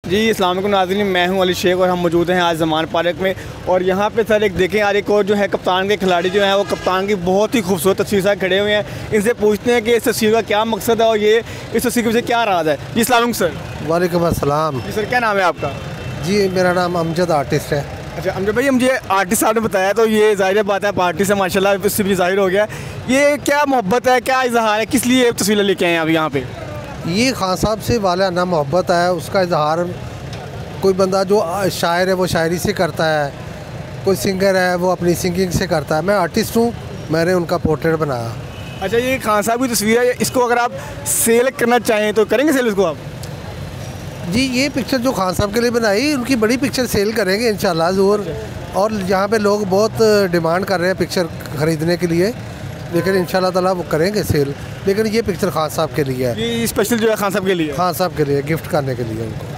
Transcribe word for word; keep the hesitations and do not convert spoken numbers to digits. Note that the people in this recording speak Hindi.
जी अस्सलाम वालेकुम नाज़रीन, मैं हूं अली शेख और हम मौजूद हैं आज ज़मान पार्क में। और यहाँ पे सर एक देखें आज एक और जो है कप्तान के खिलाड़ी जो हैं वो कप्तान की बहुत ही खूबसूरत तस्वीर साथ खड़े हुए हैं। इनसे पूछते हैं कि इस तस्वीर का क्या मकसद है और ये इस तस्वीर के पीछे क्या राज है। जी अस्सलाम वालेकुम सर। वालेकुम अस्सलाम। जी सर, क्या नाम है आपका? जी मेरा नाम अमजद आर्टिस्ट है। अच्छा अमजद भाई, मुझे आर्टिस्ट साहब ने बताया तो ये ज़ाहिर बात है आर्टिस्ट है माशाल्लाह, इससे भी ज़ाहिर हो गया। ये क्या मोहब्बत है, क्या इजहार है, किस लिए तस्वीरें लेके आए हैं आप यहाँ पे? ये खान साहब से वाला ना मोहब्बत है, उसका इजहार कोई बंदा जो शायर है वो शायरी से करता है, कोई सिंगर है वो अपनी सिंगिंग से करता है। मैं आर्टिस्ट हूँ, मैंने उनका पोर्ट्रेट बनाया। अच्छा, ये खान साहब की तस्वीर है, इसको अगर आप सेल करना चाहें तो करेंगे सेल इसको आप? जी ये पिक्चर जो खान साहब के लिए बनाई, उनकी बड़ी पिक्चर सेल करेंगे इंशाल्लाह ज़रूर। और यहाँ पे लोग बहुत डिमांड कर रहे हैं पिक्चर ख़रीदने के लिए, लेकिन इंशाल्लाह ताला वो करेंगे सेल। लेकिन ये पिक्चर खान साहब के लिए है, ये स्पेशल जो है खान साहब के लिए, खान साहब के लिए गिफ्ट करने के लिए उनको।